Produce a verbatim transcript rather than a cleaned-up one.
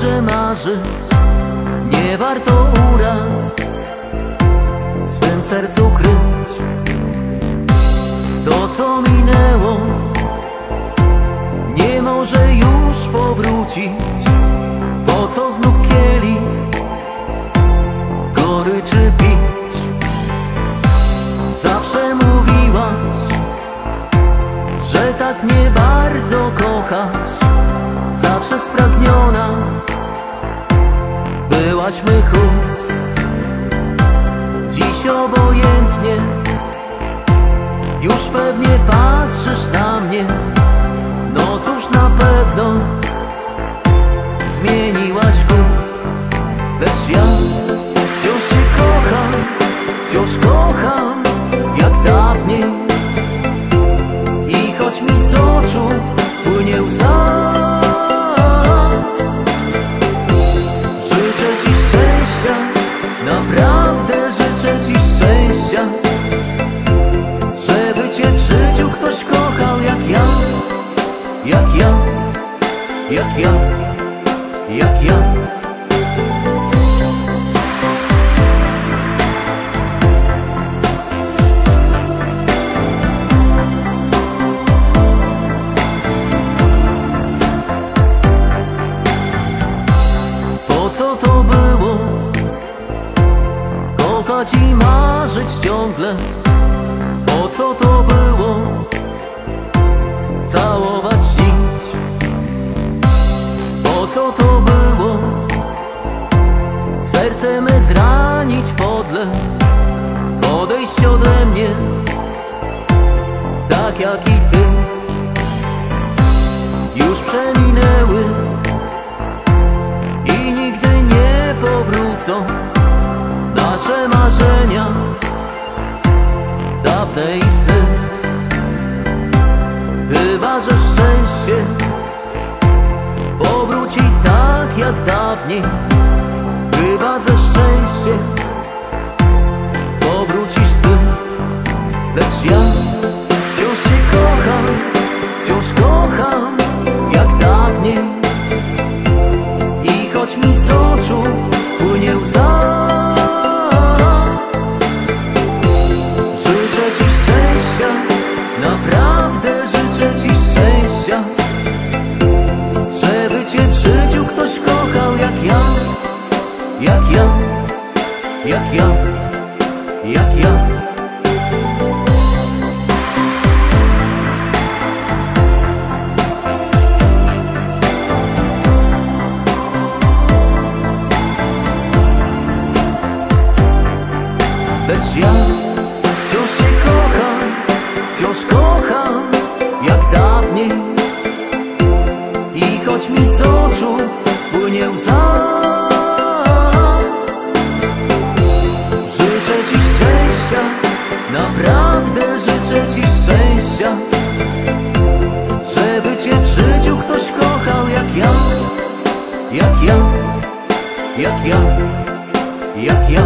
dobrze marzyć, nie warto uraz w swym sercu kryć. To, co minęło, nie może już powrócić. Po co znów kielich goryczy pić? Zawsze mówiłaś, że tak mnie bardzo kochasz. Zawsze spragniona byłaś mych ust. Dziś obojętnie już pewnie patrzysz na mnie. No cóż, na pewno zmieniłaś gust. Lecz ja wciąż się kocham, wciąż kocham jak dawniej. I choć mi z oczu spłynie łza, życzę ci szczęścia, naprawdę życzę ci szczęścia, żeby cię w życiu ktoś kochał jak ja, jak ja, jak ja, jak ja. Po co to było kochać i marzyć ciągle? Po co to było całować, śnić? Po co to było serce me zranić podle? Odejść ode mnie tak jak i ty. Już przeminęły i nigdy nie powrócą nasze marzenia, dawne i sny. Chyba że szczęście powróci tak jak dawniej. Chyba że szczęście powrócisz ty. Lecz ja wciąż się kocham, wciąż kocham jak dawniej. I choć mi z oczu spłynie łza, życzę ci szczęścia, naprawdę życzę ci szczęścia, żeby cię w życiu ktoś kochał jak ja, jak ja, jak ja, jak ja. Lecz ja wciąż się kocham, wciąż kocham jak dawniej. I choć mi z oczu spłynie łza, życzę ci szczęścia, naprawdę życzę ci szczęścia, żeby cię w życiu ktoś kochał jak ja, jak ja, jak ja, jak ja.